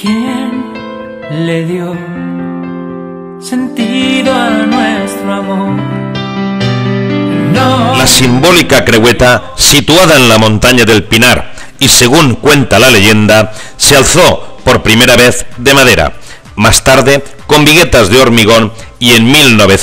¿Quién le dio sentido a nuestro amor? No. La simbólica creueta, situada en la montaña del Pinar y según cuenta la leyenda, se alzó por primera vez de madera, más tarde con viguetas de hormigón, y en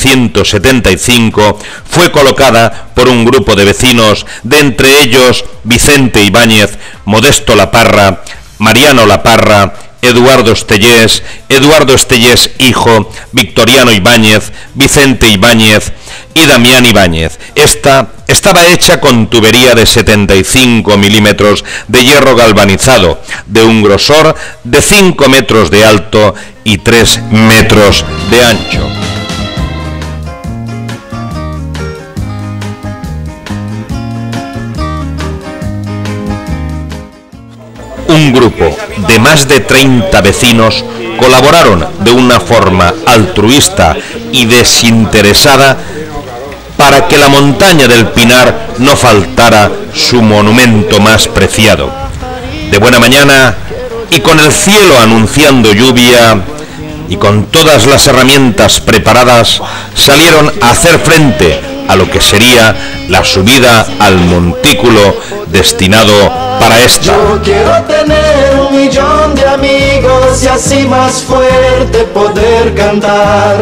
1975 fue colocada por un grupo de vecinos, de entre ellos Vicente Ibáñez, Modesto Laparra, Mariano Laparra, Eduardo Estellés hijo, Victoriano Ibáñez, Vicente Ibáñez y Damián Ibáñez. Esta estaba hecha con tubería de 75 milímetros de hierro galvanizado, de un grosor de 5 metros de alto y 3 metros de ancho. Un grupo de más de 30 vecinos colaboraron de una forma altruista y desinteresada para que la montaña del Pinar no faltara su monumento más preciado. De buena mañana y con el cielo anunciando lluvia y con todas las herramientas preparadas, salieron a hacer frente a lo que sería la subida al montículo destinado para esta. Yo quiero tener 1 millón de amigos y así más fuerte poder cantar.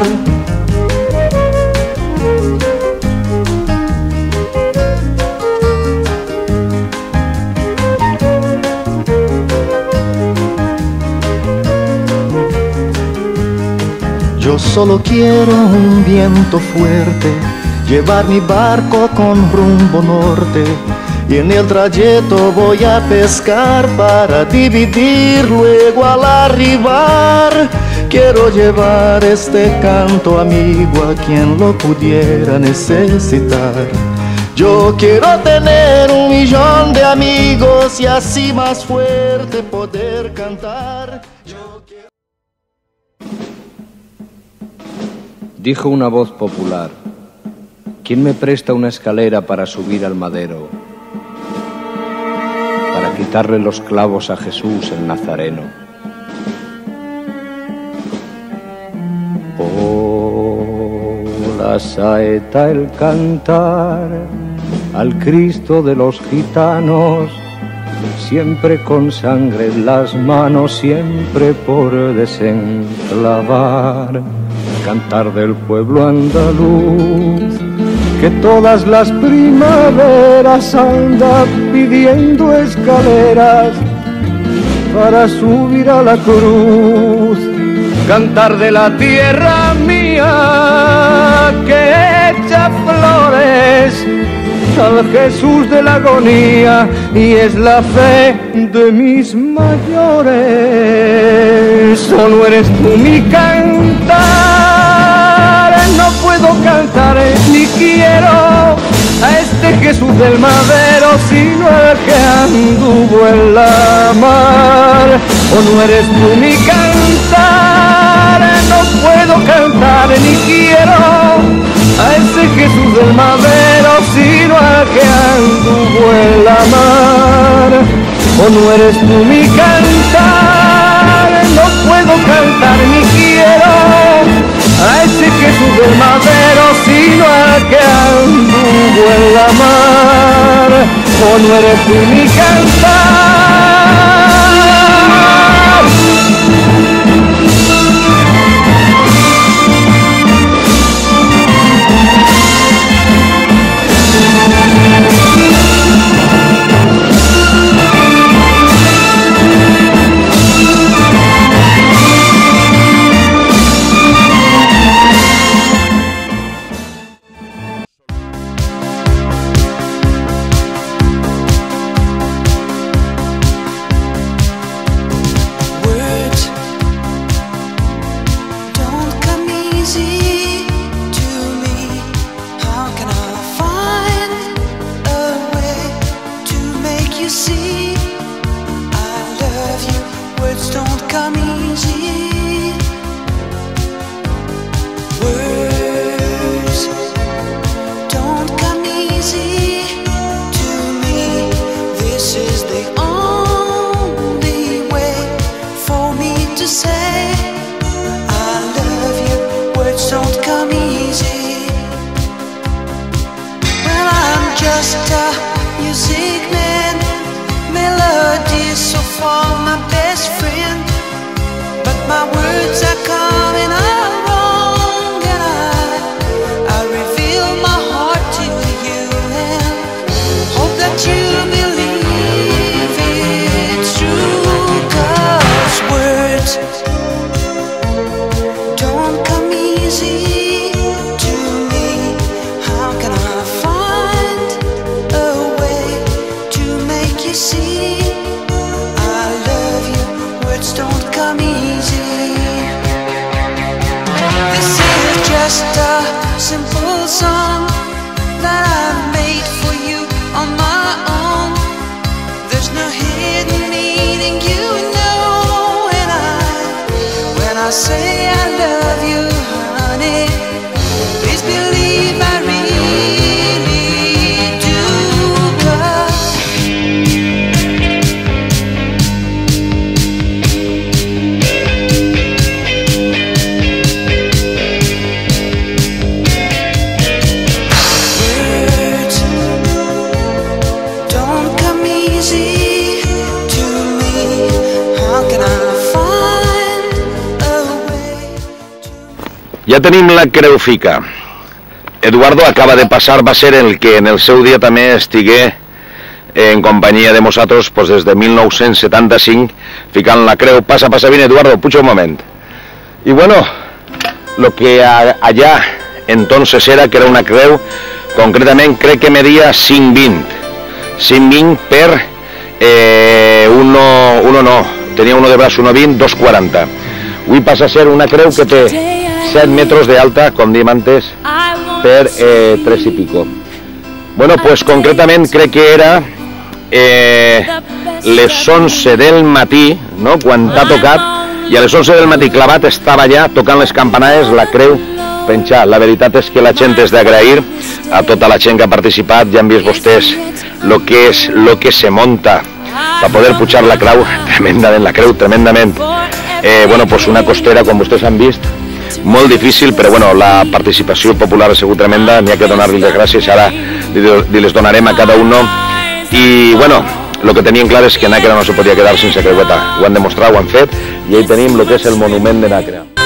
Yo solo quiero un viento fuerte, llevar mi barco con rumbo norte, y en el trayecto voy a pescar para dividir luego al arribar. Quiero llevar este canto amigo a quien lo pudiera necesitar. Yo quiero tener 1 millón de amigos y así más fuerte poder cantar. Dijo una voz popular: ¿quién me presta una escalera para subir al madero, para quitarle los clavos a Jesús el Nazareno? Oh, la saeta, el cantar al Cristo de los gitanos, siempre con sangre en las manos, siempre por desenclavar. Cantar del pueblo andaluz, que todas las primaveras anda pidiendo escaleras para subir a la cruz. Cantar de la tierra mía que echa flores al Jesús de la agonía, y es la fe de mis mayores. Solo eres tú mi cantar, no puedo cantar ni quiero a este Jesús del madero, sino el que anduvo en la mar. O no eres tú mi cantar, no puedo cantar ni quiero a ese Jesús del madero, sino al que anduvo en la mar. O no eres tú mi cantar, no puedo cantar ni quiero a ese Jesús del madero, sino al que anduvo en la mar. O no eres tú mi cantar. This is the only way for me come easy. Well, I'm just a music man, melodies so far my best friend, but my words are coming out wrong, and I reveal my heart to you and hope that you believe it's true, 'cause words don't come easy to me. How can I find a way to make you see I love you? Words don't come easy. This is just a simple song that I made for you on my own. There's no hidden meaning, you know, and when I say I love you, honey, please believe I really do, 'cause words don't come easy to me. How can I find a way to... Ja tenim la creu fica. Eduardo acaba de passar, va ser el que en el seu dia també estigué en companyia de nosaltres pues, des de 1975 ficant la creu. Passa, vine Eduardo, puja un moment. Y bueno, lo que allá entonces era, que era una creu, concretament crec que media 5,20 per tenia uno de braç 1,20, 2,40. Avui passa a ser una creu que té 7 metres d'alta, com diem antes, per 3 i pico. Bueno, pues concretament crec que era les 11 del matí, no?, quan t'ha tocat, i a les 11 del matí clavat estava ja tocant les campanades, la creu penjar. La veritat és que la gent és d'agrair a tota la gent que ha participat. Ja han vist vostès lo que se monta per poder pujar la creu, tremendament. Bueno, pues una costera, com vostès han vist, molt difícil, però bueno, la participació popular ha sigut tremenda, n'hi ha que donar-li les gràcies, ara les donarem a cada un. I bueno, el que teníem clar és que Nàquera no se podia quedar sense creueta, ho han demostrat, ho han fet, i ahí tenim el que és el monument de Nàquera.